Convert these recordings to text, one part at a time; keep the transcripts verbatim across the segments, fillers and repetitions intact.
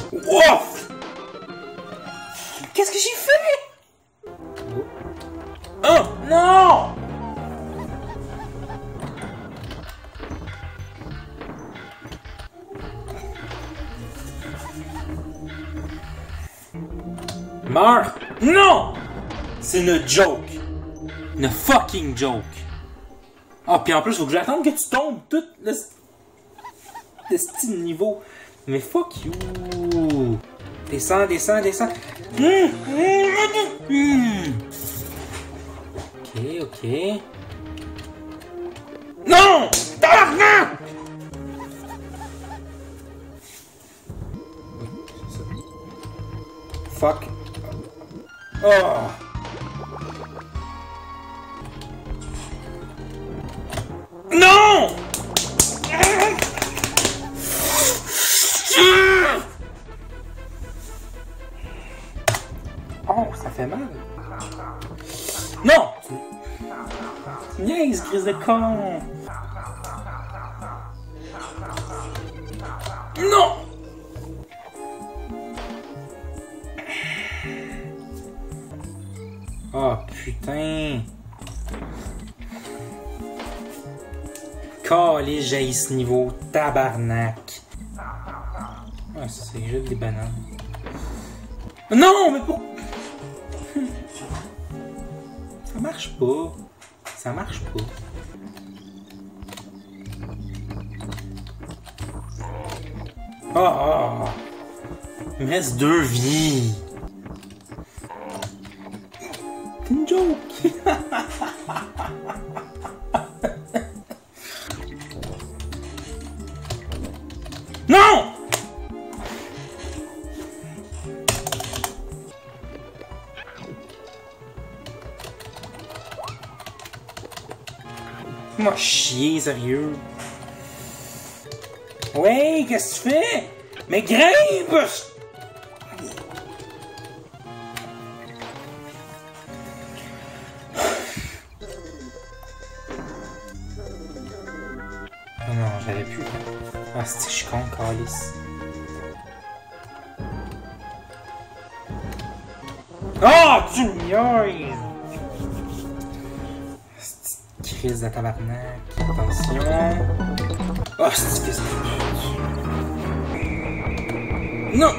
Ouf! Qu'est-ce que j'ai fait? Oh non! Meurs! Non! C'est une joke! Une fucking joke! Ah, oh, pis en plus, faut que j'attende que tu tombes tout le... le style niveau. Mais fuck you! Descends, descends, descends! Mmh, mmh, mmh. Ok, ok. Non! Tabarnak! Fuck. Oh! Non! Oh, ça fait mal. Non! Tu niaises, crise de con! Non! Oh putain! Calé, j'ai ce niveau, tabarnak! Ah, ça c'est juste des bananes. Non, mais pour... Ça marche pas. Ça marche pas. Ah, oh, oh. Il me reste deux vies. C'est une joke. Non! Moi chier, sérieux. Ouais, qu'est-ce que tu fais? Mais grimpe! Oh non, je l'avais plus. Ah, c'est que je suis con, calice. Oh, tu me niaises! Crise de tabarnak. Attention. Oh, c'est que c'est... Non!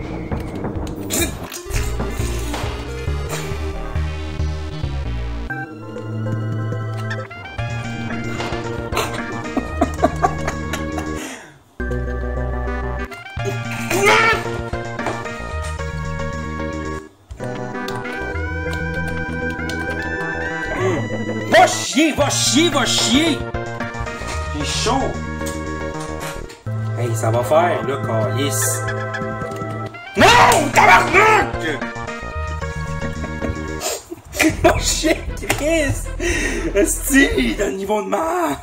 Va chier, va chier, va chier! J'ai chaud! Hey, ça va faire, là, calice! Non! Tabarnak! Va chier, Chris! Esti, dans le niveau de merde!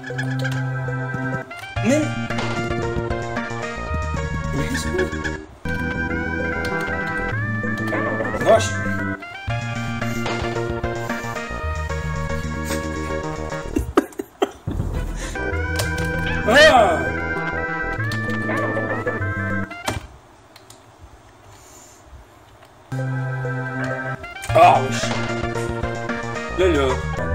Mais... Va chier! Ah! Ah, wesh! Là, là!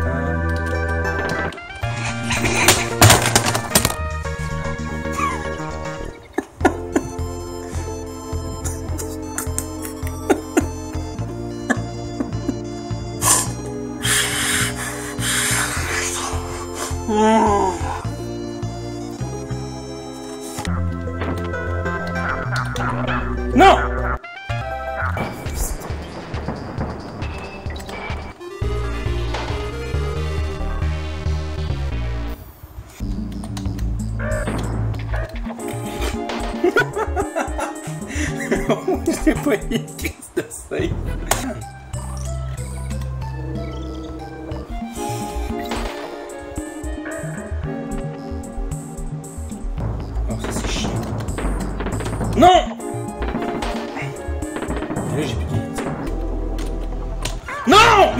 Attends. Non! J'ai pas une crise de save. Oh, ça c'est chiant. Non! Là, j'ai plus de... Non!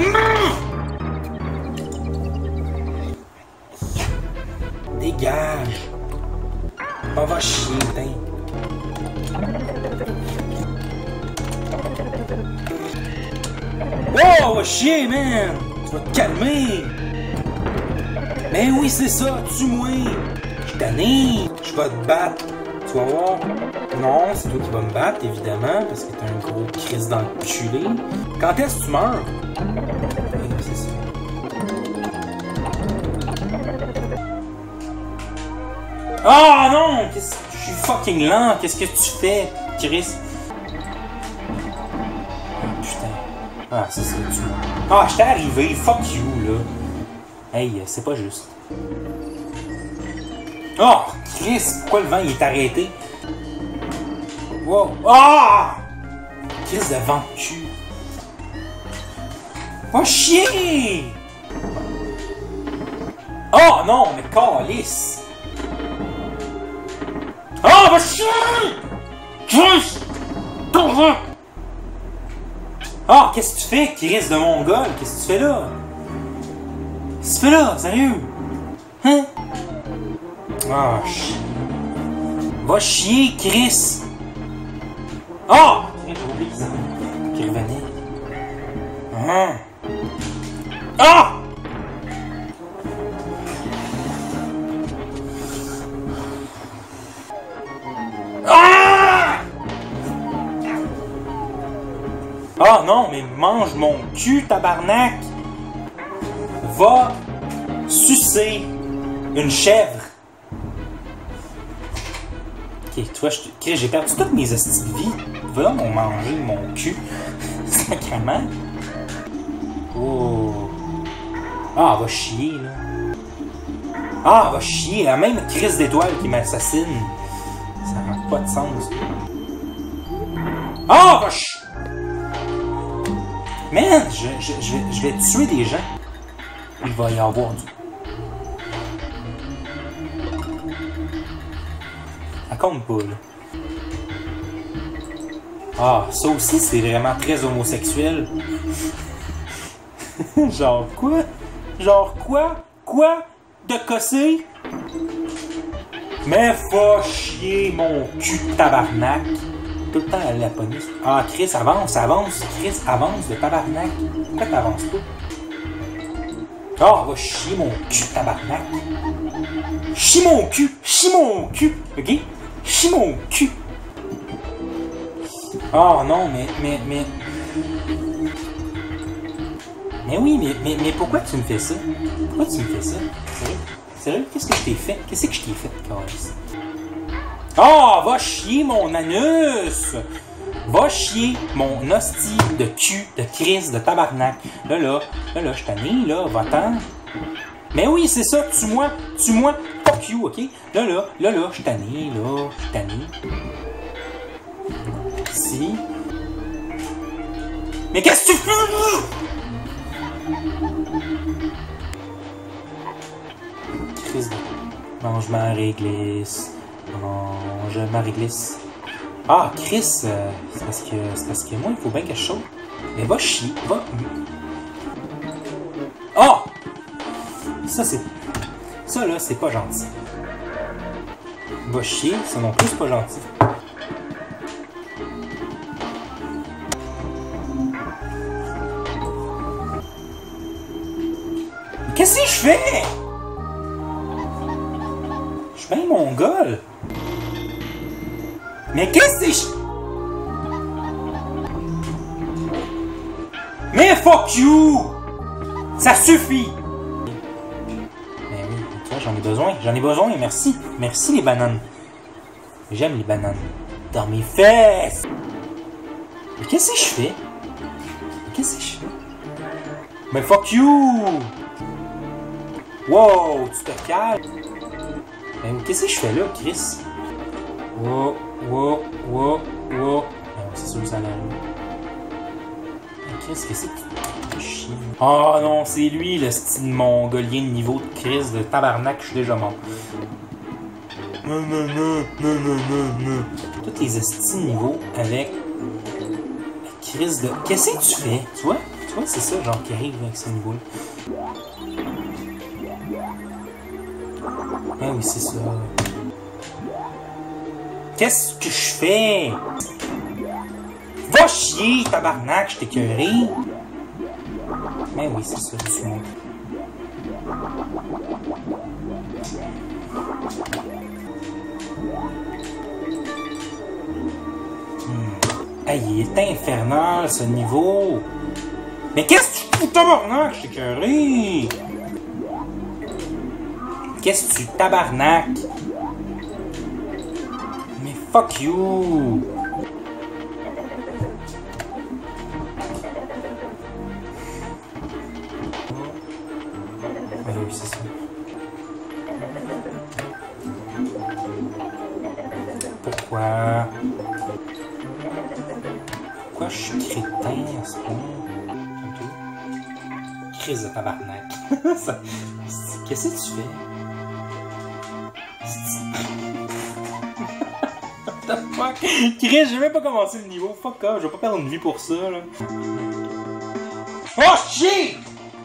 Dégage! On va chier, putain. Oh, va chier, man! Tu vas te calmer! Mais oui, c'est ça, tue-moi! Je suis tanné! Je vais te battre! Tu vas voir? Non, c'est toi qui vas me battre, évidemment, parce que t'es un gros crise d'enculé. Quand est-ce que tu meurs? Oui, c'est ça. Ah non! Je suis fucking lent! Qu'est-ce que tu fais, Chris? Ah, ça c'est du... Ah, j'étais arrivé, fuck you, là. Hey, c'est pas juste. Oh, Chris, pourquoi le vent il est arrêté? Wow. Ah! Chris de vent de cul. Oh, chier! Oh non, mais calice! Oh, va chier! Chris! T'en Ah, qu'est-ce que tu fais, Chris de Mongol? Qu'est-ce que tu fais là? Qu'est-ce que tu fais là? Sérieux? Hein? Ah, oh, chier. Va chier, Chris! Ah! J'ai oublié qu'il revenait. Ah! Ah! Ah! Ah non, mais mange mon cul, tabarnak! Va sucer une chèvre. Ok, tu vois, j'ai perdu toutes mes hosties de vie. Va donc manger mon cul. Sacrément. Oh. Ah, va chier, là. Ah, va chier. La même crise d'étoile qui m'assassine. Ça n'a pas de sens. Ah, va chier. Man, je, je, je, vais, je vais tuer des gens. Il va y avoir du... Ça compte pas, là. Ah, ça aussi, c'est vraiment très homosexuel. Genre quoi? Genre quoi? Quoi? De cosser? Mais va chier mon cul de tabarnak. Tout le temps à la police. Ah, Chris, avance, avance. Chris, avance de tabarnak. Pourquoi t'avances pas? Ah, va chier mon cul de tabarnak. Chie mon cul. Chie mon cul. Ok? Chie mon cul. Oh non, mais, mais, mais... Mais oui, mais, mais, mais pourquoi tu me fais ça? Pourquoi tu me fais ça? Sérieux? Sérieux? Qu'est-ce que je t'ai fait? Qu'est-ce que je t'ai fait, Carlis? Oh, va chier mon anus! Va chier mon hostie de cul, de crise, de tabarnak. Là, là, là, là, je tanné, là, va-t'en. Mais oui, c'est ça, tue-moi, tue-moi, fuck you, ok? Là, là, là, là, je tanné, là, je tanné. Si. Mais qu'est-ce que tu fais, là? Crise de... Mange ma réglisse. Mange ma réglisse. Ah, Chris, euh, c'est parce que c'est parce que moi, il faut bien que je saute. Mais va chier, va... Oh! Ça, c'est... Ça, là, c'est pas gentil. Va chier, ça non plus, c'est pas gentil. Qu'est-ce que je fais? Je suis bien mongol. Mais qu'est-ce que je... Mais fuck you! Ça suffit! Mais oui, tu vois, j'en ai besoin. J'en ai besoin, merci. Merci les bananes. J'aime les bananes. Dans mes fesses! Mais qu'est-ce que je fais? Qu'est-ce que je fais? Mais fuck you! Wow, tu te calmes! Mais qu'est-ce que je fais là, Chris? Wow, wow, wow, wow. C'est sûr que ça l'arrive. Mais Chris, qu'est-ce que tu chier? Oh non, c'est lui, le style mongolien de niveau de Chris, de tabarnak, je suis déjà mort. Non, non, non, non, non, non, non. Tous les estis niveaux avec la Chris de... Qu'est-ce que tu fais? Tu vois? Tu vois, c'est ça, genre, qui arrive avec ce niveau-là. Ah oui, c'est ça. Qu'est-ce que je fais? Va Va chier, tabarnak, je t'ai écœuré. Mais oui, c'est ça, tu montres. Hmm. Hey, il est infernal, ce niveau. Mais qu'est-ce que tu fous, tabarnak, je t'ai écœuré. Qu'est-ce que tu tabarnak? Mais fuck you! Ah oui, c'est ça. Pourquoi? Pourquoi je suis crétin à ce point? Ok. Crise de tabarnak. Qu'est-ce que tu fais? What the fuck? Chris, j'ai même pas commencé le niveau. Fuck off, je vais pas perdre une vie pour ça, là. Oh shit!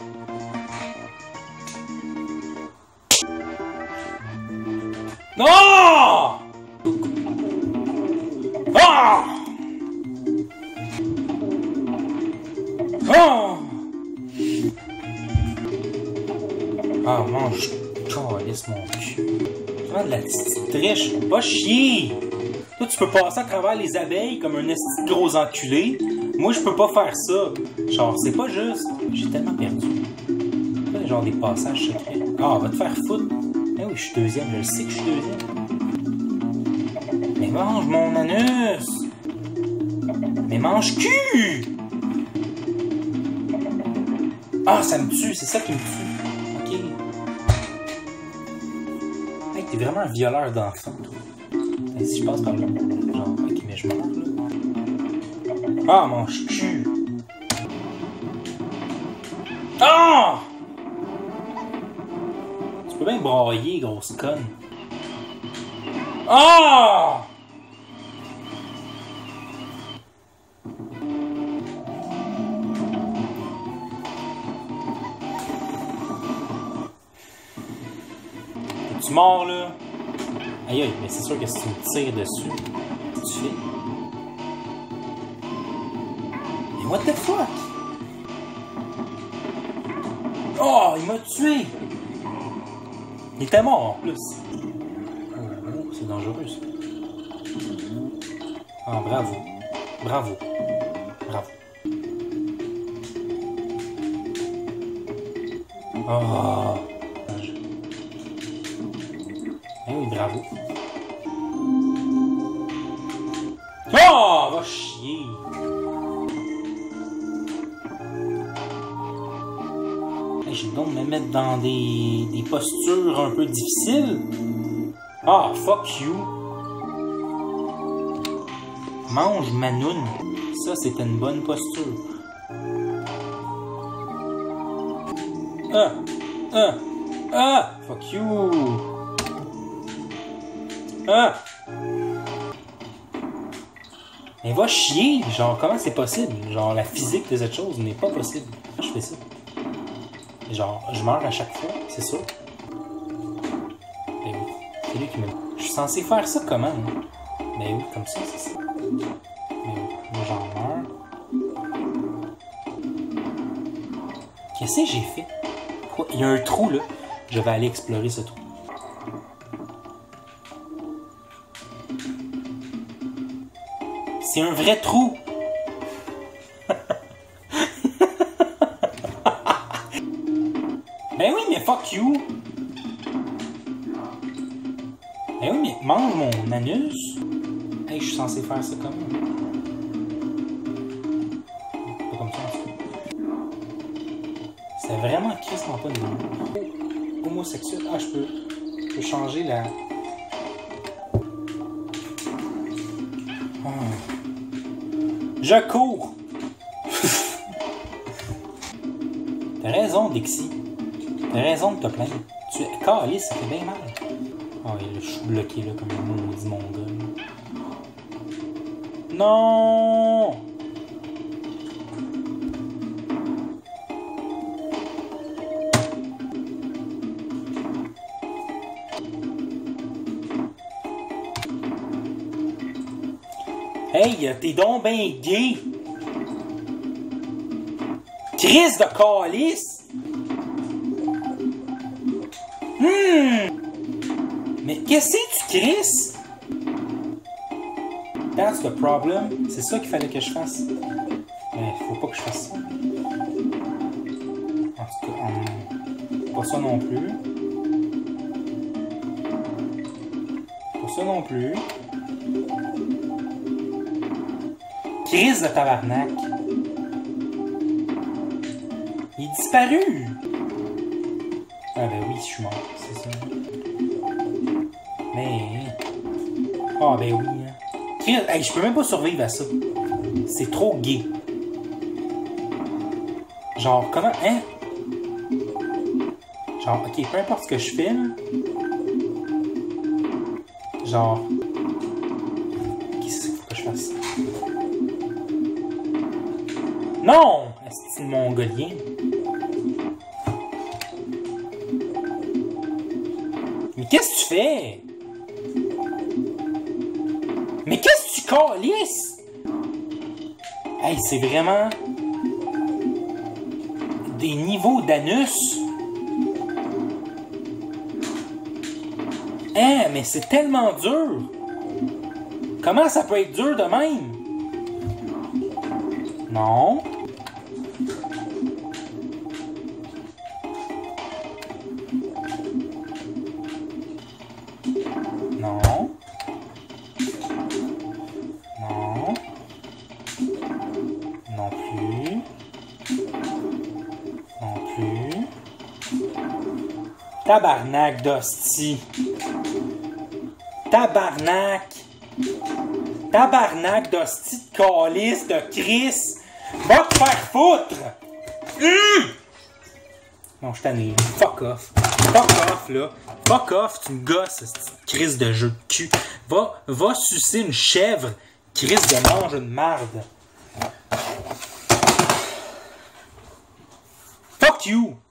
Non! Ah! Oh! Ah, mange. Calisse mon cul. Prends de la petite triche. Va chier! Toi, tu peux passer à travers les abeilles comme un esti de gros enculé. Moi, je peux pas faire ça. Genre, c'est pas juste. J'ai tellement perdu. Pas genre des passages secrets. Ah, va te faire foutre. Eh oui, je suis deuxième. Je le sais que je suis deuxième. Mais mange mon anus! Mais mange cul! Ah, ça me tue. C'est ça qui me tue. Ok. Hey, t'es vraiment un violeur d'enfant, toi. Et si je passe par là, genre, ok, mais je meurs, là. Ah, mange cul! Ah! Tu peux bien brailler, grosse conne. Ah! Es-tu mort, là? Aïe aïe, mais c'est sûr que si tu me tires dessus, tu fais. Mais what the fuck? Oh, il m'a tué! Il était mort en plus. Oh, c'est dangereux ça. Ah, bravo. Bravo. Bravo. Oh. Eh oui, bravo. Oh, va chier. Hey, j'ai donc me mettre dans des, des postures un peu difficiles. Ah, fuck you. Mange Manoun. Ça, c'était une bonne posture. Ah, ah, ah, fuck you. Ah! Mais va chier! Genre, comment c'est possible? Genre, la physique de cette chose n'est pas possible. Je fais ça. Genre, je meurs à chaque fois, c'est sûr. Mais oui, c'est lui qui me... Je suis censé faire ça comment? Mais oui, comme ça, c'est ça. Mais oui, moi j'en meurs. Qu'est-ce que j'ai fait? Quoi? Il y a un trou, là. Je vais aller explorer ce trou. C'est un vrai trou. Ben oui, mais fuck you. Ben oui, mais mange mon anus. Hey, je suis censé faire ça comment? Pas comme ça, en tout cas. C'est vraiment crissement pas de nom. Homosexuel. Ah, je peux, je peux changer la... Oh. Je cours! T'as raison, Dixie. T'as raison de te plaindre. Tu es calé, ça fait bien mal. Oh, je suis bloqué là comme un maudit mongol. Non! Hey, t'es donc ben gay! Crise de calice! Hmm! Mais qu'est-ce que tu crises? That's the problem. C'est ça qu'il fallait que je fasse. Mais faut pas que je fasse ça. En tout cas, hum, pas ça non plus. Pas ça non plus. Crise de tabarnak. Il est disparu. Ah ben oui, je suis mort, c'est ça. Mais... Ah ben oui, hein. Crise... Hey, je peux même pas survivre à ça. C'est trop gay. Genre, comment... Hein? Genre, ok, peu importe ce que je filme. Genre... Qu'est-ce qu'il faut que je fasse? Non! C'est le mongolien. Mais qu'est-ce que tu fais? Mais qu'est-ce que tu calisses? Hey, c'est vraiment... des niveaux d'anus. Hein, mais c'est tellement dur. Comment ça peut être dur de même? Non. Non. Non. Non plus. Non plus. Tabarnak d'hostie. Tabarnak. Tabarnak d'hostie de calice de Chris. Va te faire foutre. Mmh! Non, je t'en ai. Fuck off. Fuck off, là. Fuck off, tu me gosses, cette crise de jeu de cul. Va, va sucer une chèvre. Crise de mange une marde. Fuck you.